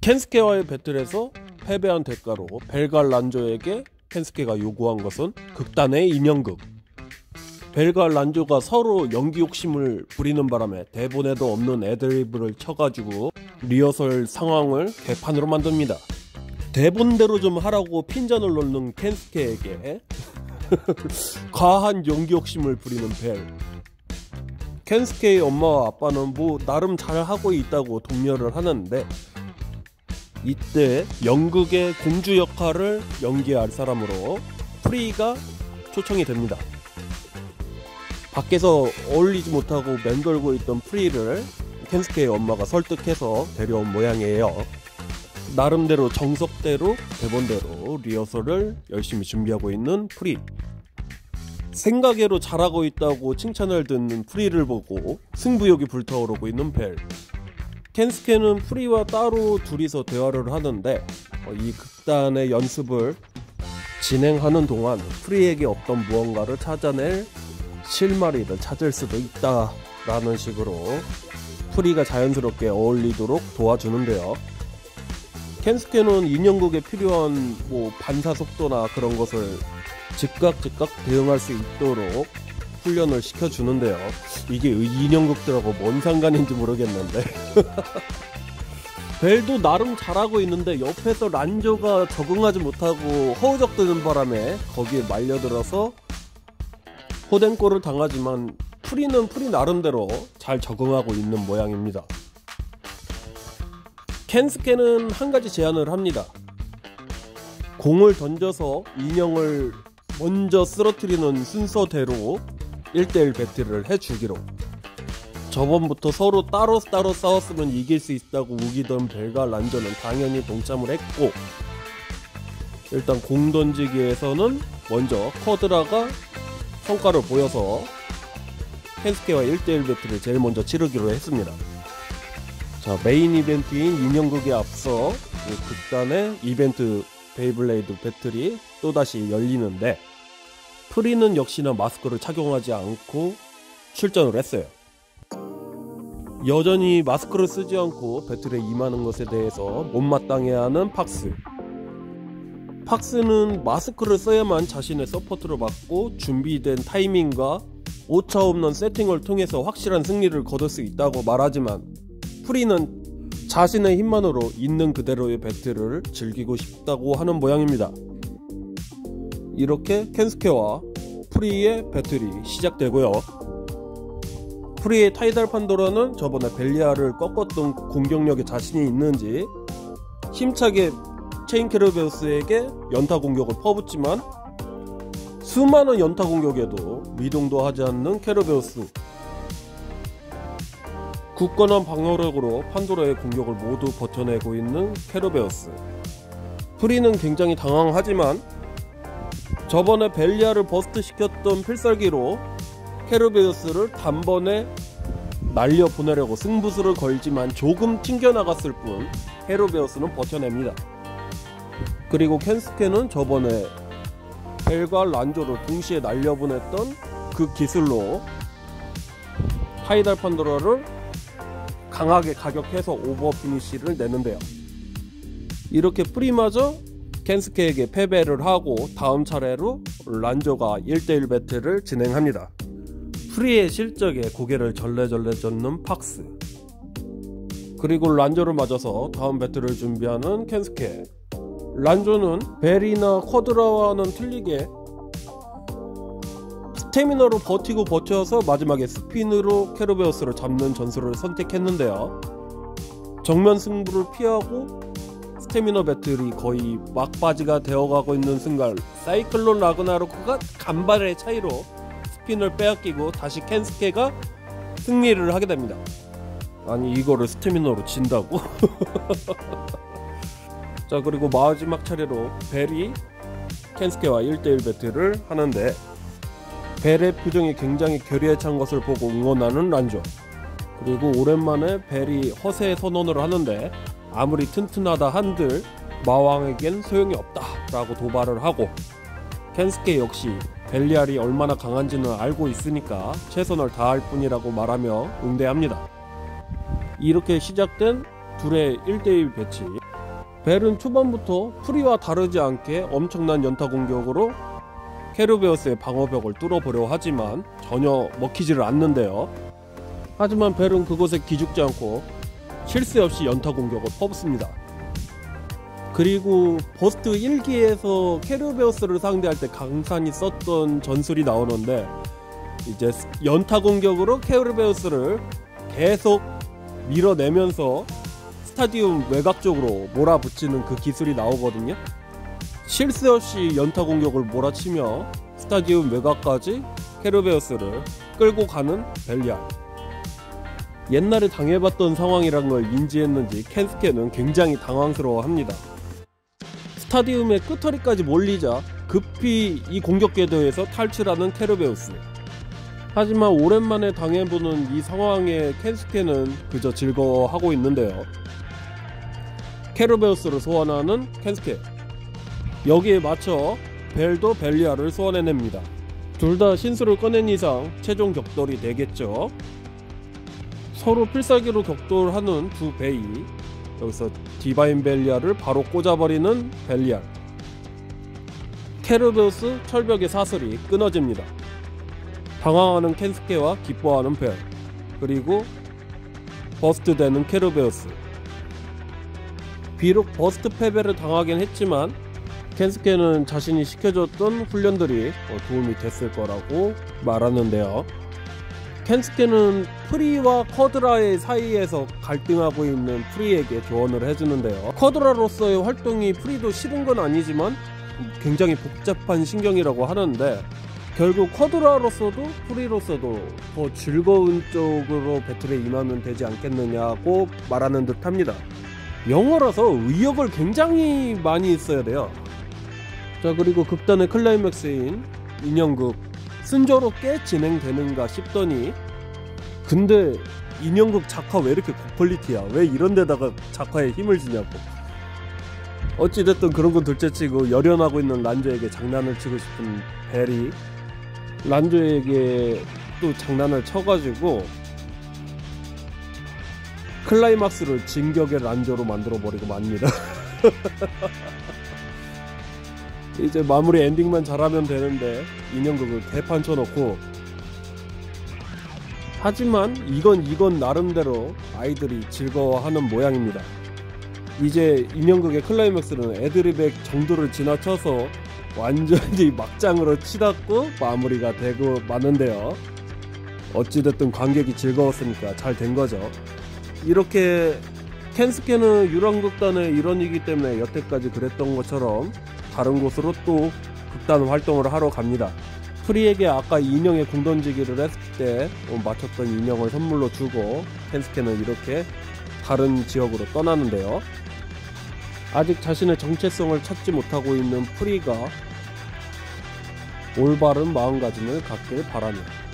켄스케와의 배틀에서 패배한 대가로 벨과 란조에게 켄스케가 요구한 것은 극단의 인연극. 벨과 란조가 서로 연기 욕심을 부리는 바람에 대본에도 없는 애드리브를 쳐가지고 리허설 상황을 개판으로 만듭니다. 대본대로 좀 하라고 핀잔을 놓는 켄스케에게 과한 연기 욕심을 부리는 벨. 켄스케의 엄마와 아빠는 뭐 나름 잘하고 있다고 독려를 하는데, 이때 연극의 공주 역할을 연기할 사람으로 프리가 초청이 됩니다. 밖에서 어울리지 못하고 맴돌고 있던 프리를 켄스케의 엄마가 설득해서 데려온 모양이에요. 나름대로 정석대로 대본대로 리허설을 열심히 준비하고 있는 프리. 생각외로 잘하고 있다고 칭찬을 듣는 프리를 보고 승부욕이 불타오르고 있는 벨. 켄스케는 프리와 따로 둘이서 대화를 하는데, 이 극단의 연습을 진행하는 동안 프리에게 어떤 무언가를 찾아낼 실마리를 찾을 수도 있다 라는 식으로 프리가 자연스럽게 어울리도록 도와주는데요. 켄스케는 인형극에 필요한 반사 속도나 그런 것을 즉각 대응할 수 있도록 훈련을 시켜주는데요. 이게 인형극들하고 뭔 상관인지 모르겠는데 벨도 나름 잘하고 있는데 옆에서 란조가 적응하지 못하고 허우적대는 바람에 거기에 말려들어서 호댕골을 당하지만 프리는 프리 나름대로 잘 적응하고 있는 모양입니다. 켄스케는 한 가지 제안을 합니다. 공을 던져서 인형을 먼저 쓰러뜨리는 순서대로 1대1 배틀을 해주기로. 저번부터 서로 따로 싸웠으면 이길 수 있다고 우기던 벨과 란조는 당연히 동참을 했고, 일단 공 던지기에서는 먼저 쿼드라가 성과를 보여서 켄스케와 1대1 배틀을 제일 먼저 치르기로 했습니다. 자, 메인 이벤트인 인형극에 앞서 극단의 이벤트 베이블레이드 배틀이 또다시 열리는데, 프리는 역시나 마스크를 착용하지 않고 출전을 했어요. 여전히 마스크를 쓰지 않고 배틀에 임하는 것에 대해서 못마땅해하는 팍스. 팍스는 마스크를 써야만 자신의 서포트를 받고 준비된 타이밍과 오차없는 세팅을 통해서 확실한 승리를 거둘 수 있다고 말하지만, 프리는 자신의 힘만으로 있는 그대로의 배틀을 즐기고 싶다고 하는 모양입니다. 이렇게 켄스케와 프리의 배틀이 시작되고요. 프리의 타이달 판도라는 저번에 벨리아를 꺾었던 공격력에 자신이 있는지 힘차게 체인 캐르베우스에게 연타 공격을 퍼붓지만, 수많은 연타 공격에도 미동도 하지 않는 캐르베우스. 굳건한 방어력으로 판도라의 공격을 모두 버텨내고 있는 캐르베우스. 프리는 굉장히 당황하지만 저번에 벨리아를 버스트시켰던 필살기로 캐르베우스를 단번에 날려보내려고 승부수를 걸지만 조금 튕겨나갔을 뿐 캐르베우스는 버텨냅니다. 그리고 켄스케는 저번에 벨과 란조를 동시에 날려보냈던 그 기술로 타이달 판도라를 강하게 가격해서 오버 피니쉬를 내는데요. 이렇게 프리마저 켄스케에게 패배를 하고 다음 차례로 란조가 1대1 배틀을 진행합니다. 프리의 실적에 고개를 절레절레 젓는 팍스. 그리고 란조를 맞아서 다음 배틀을 준비하는 켄스케. 란조는 벨이나 쿼드라와는 틀리게 스태미너로 버텨서 마지막에 스핀으로 캐르베우스를 잡는 전술을 선택했는데요. 정면 승부를 피하고 스태미너 배틀이 거의 막바지가 되어가고 있는 순간 사이클론 라그나로크가 간발의 차이로 스핀을 빼앗기고 다시 켄스케가 승리를 하게 됩니다. 아니, 이거를 스태미너로 진다고? 자, 그리고 마지막 차례로 벨이 켄스케와 1대1 배틀을 하는데, 벨의 표정이 굉장히 결의에 찬 것을 보고 응원하는 란조. 그리고 오랜만에 벨이 허세 선언을 하는데, 아무리 튼튼하다 한들 마왕에겐 소용이 없다 라고 도발을 하고, 켄스케 역시 벨리알이 얼마나 강한지는 알고 있으니까 최선을 다할 뿐이라고 말하며 응대합니다. 이렇게 시작된 둘의 1대1 배치. 벨은 초반부터 프리와 다르지 않게 엄청난 연타 공격으로 케르베우스의 방어벽을 뚫어보려 하지만 전혀 먹히지를 않는데요. 하지만 벨은 그곳에 기죽지 않고 쉴 새 없이 연타 공격을 퍼붓습니다. 그리고 버스트 1기에서 케르베우스를 상대할 때 강산이 썼던 전술이 나오는데, 이제 연타 공격으로 케르베우스를 계속 밀어내면서 스타디움 외곽 쪽으로 몰아붙이는 그 기술이 나오거든요. 쉴 새 없이 연타 공격을 몰아치며 스타디움 외곽까지 케르베우스를 끌고 가는 벨리알. 옛날에 당해봤던 상황이란 걸 인지했는지 켄스케는 굉장히 당황스러워합니다. 스타디움의 끝허리까지 몰리자 급히 이 공격 궤도에서 탈출하는 케르베우스. 하지만 오랜만에 당해보는 이 상황에 켄스케는 그저 즐거워하고 있는데요. 케르베우스를 소환하는 켄스케. 여기에 맞춰 벨도 벨리알을 소환해냅니다. 둘 다 신수를 꺼낸 이상 최종 격돌이 되겠죠. 서로 필살기로 격돌하는 두 베이. 여기서 디바인 벨리알을 바로 꽂아버리는 벨리알. 케르베우스 철벽의 사슬이 끊어집니다. 당황하는 켄스케와 기뻐하는 벨, 그리고 버스트되는 케르베우스. 비록 버스트 패배를 당하긴 했지만 켄스케는 자신이 시켜줬던 훈련들이 도움이 됐을 거라고 말하는데요. 켄스케는 프리와 커드라의 사이에서 갈등하고 있는 프리에게 조언을 해주는데요. 커드라로서의 활동이 프리도 싫은 건 아니지만 굉장히 복잡한 신경이라고 하는데, 결국 커드라로서도 프리로서도 더 즐거운 쪽으로 배틀에 임하면 되지 않겠느냐고 말하는 듯 합니다. 영어라서 의역을 굉장히 많이 써야 돼요. 자, 그리고 극단의 클라이맥스인 인형극 순조롭게 진행되는가 싶더니, 근데 인형극 작화 왜 이렇게 고퀄리티야? 왜 이런 데다가 작화에 힘을 주냐고. 어찌됐든 그런 건 둘째치고 열연하고 있는 란조에게 장난을 치고 싶은 벨이 란조에게 또 장난을 쳐가지고 클라이막스를 진격의 란조로 만들어버리고 맙니다. 이제 마무리 엔딩만 잘하면 되는데 인형극을 개판 쳐놓고, 하지만 이건 나름대로 아이들이 즐거워하는 모양입니다. 이제 인형극의 클라이맥스는 애드립의 정도를 지나쳐서 완전히 막장으로 치닫고 마무리가 되고 마는데요. 어찌됐든 관객이 즐거웠으니까 잘 된 거죠. 이렇게 켄스케는 유랑극단의 일원이기 때문에 여태까지 그랬던 것처럼 다른 곳으로 또 극단 활동을 하러 갑니다. 프리에게 아까 인형의 공 던지기를 했을 때 맞췄던 인형을 선물로 주고 켄스케는 이렇게 다른 지역으로 떠나는데요. 아직 자신의 정체성을 찾지 못하고 있는 프리가 올바른 마음가짐을 갖길 바라며